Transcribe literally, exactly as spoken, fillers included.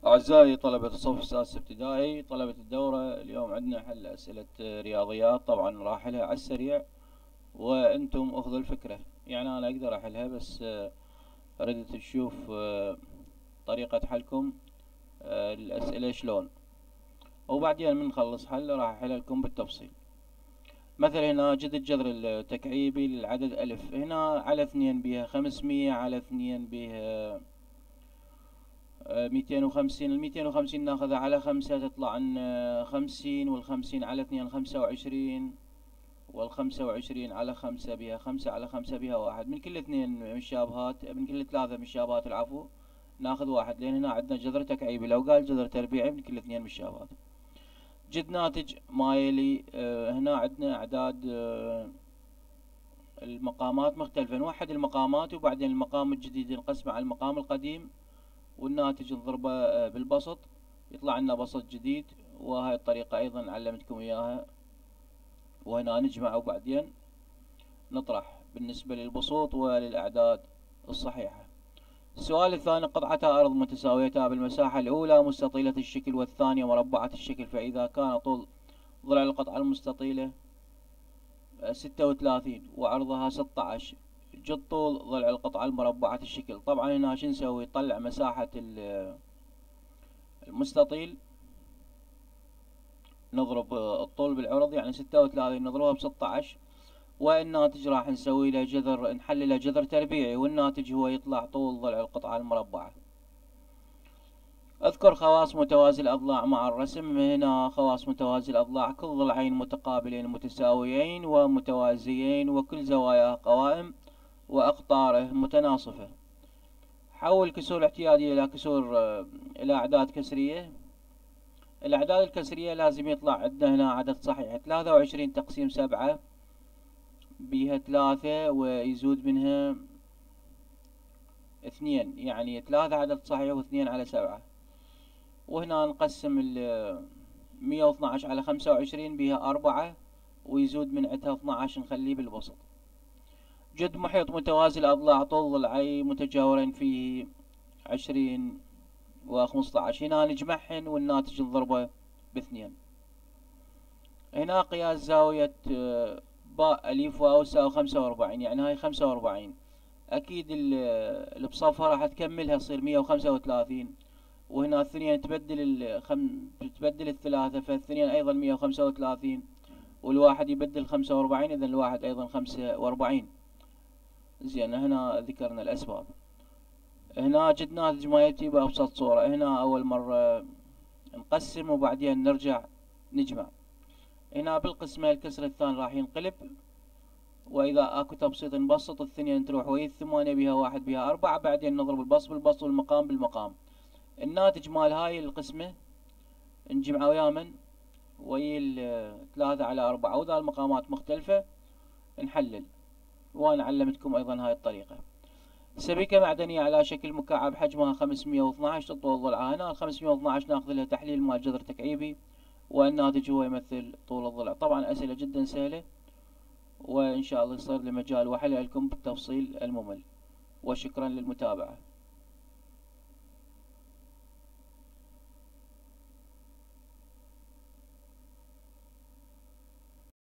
أعزائي طلبة الصف السادس ابتدائي، طلبة الدورة، اليوم عندنا حل أسئلة رياضيات. طبعا راح أحلها على السريع وأنتم أخذوا الفكرة. يعني أنا أقدر أحلها، بس أردت تشوف طريقة حلكم الأسئلة شلون، وبعدين من نخلص حل راح أحلها لكم بالتفصيل. مثلا هنا جد الجذر التكعيبي للعدد ألف، هنا على اثنين بيها خمسمية، على اثنين بيها ميتين وخمسين. الميتين وخمسين ناخذها على خمسة تطلع عنا خمسين، والخمسين على اثنين خمسة وعشرين، والخمسة وعشرين على خمسة بها خمسة، على خمسة بها واحد. من كل اثنين مشابهات، من كل ثلاثة مشابهات العفو ناخذ واحد، لأن هنا عندنا جذر تكعيبي. لو قال جذر تربيعي من كل اثنين مشابهات. جد ناتج ما يلي. آه هنا عندنا أعداد آه المقامات مختلفة، نوحد المقامات وبعدين المقام الجديد نقسمه على المقام القديم، والناتج نضربه بالبسط يطلع لنا بسط جديد. وهاي الطريقة أيضا علمتكم إياها. وهنا نجمع وبعدين نطرح بالنسبة للبسوط وللأعداد الصحيحة. السؤال الثاني: قطعتا أرض متساويتا بالمساحة الأولى مستطيلة الشكل والثانية مربعة الشكل، فإذا كان طول ضلع القطعة المستطيلة ستة وثلاثين وعرضها ستة عشر، جد طول ضلع القطعة المربعة الشكل. طبعا هنا شو نسوي؟ نطلع مساحة المستطيل، نضرب الطول بالعرض، يعني ستة وثلاثين نضربها بستة عشر، والناتج راح نسوي له جذر، نحلله جذر تربيعي، والناتج هو يطلع طول ضلع القطعة المربعة. اذكر خواص متوازي الأضلاع مع الرسم. هنا خواص متوازي الأضلاع: كل ضلعين متقابلين متساويين ومتوازيين، وكل زواياه قوائم، وأقطاره متناصفة. حول كسور اعتيادية إلى كسور إلى أعداد كسرية. الأعداد الكسرية لازم يطلع عندنا هنا عدد صحيح. ثلاثة وعشرين تقسيم سبعة بيها ثلاثة ويزود منها اثنين، يعني ثلاثة عدد صحيح واثنين على سبعة. وهنا نقسم ال مية واثناعش على خمسة وعشرين بيها أربعة ويزود من عندها اثناعش نخليه بالبسط. جد محيط متوازي الأضلاع طول ضلعي متجاورين فيه عشرين وخمسطعش، هنا نجمعهن والناتج نضربه باثنين. هنا قياس زاوية باء ألف واو تساوي خمسة وأربعين، يعني هاي خمسة وأربعين. أكيد اللي بصفها راح تكملها تصير مية وخمسة وثلاثين، وهنا الاثنين تبدل الخم... تبدل الثلاثة، فالاثنين أيضا مية وخمسة وثلاثين، والواحد يبدل خمسة وأربعين، إذا الواحد أيضا خمسة وأربعين. زين، هنا ذكرنا الأسباب. هنا جد ناتج ما يأتي بأبسط صورة. هنا أول مرة نقسم وبعدين نرجع نجمع. هنا بالقسمة الكسر الثاني راح ينقلب، وإذا أكو تبسيط نبسط، الثنين تروح ويا الثمانية بها واحد بها أربعة، بعدين نضرب البسط بالبسط والمقام بالمقام. الناتج مال هاي القسمة نجمعه ويا من ويا الثلاثة على أربعة، وإذا المقامات مختلفة نحلل. وأنا علمتكم أيضا هاي الطريقة. سبيكة معدنية على شكل مكعب حجمها خمسمية واثناعش تطول ضلعها. هنا خمسمية واثناعش ناخذ لها تحليل مال جذر تكعيبي، والناتج هو يمثل طول الضلع. طبعا أسئلة جدا سهلة، وإن شاء الله يصير لي مجال وحل لكم بالتفصيل الممل. وشكرا للمتابعة.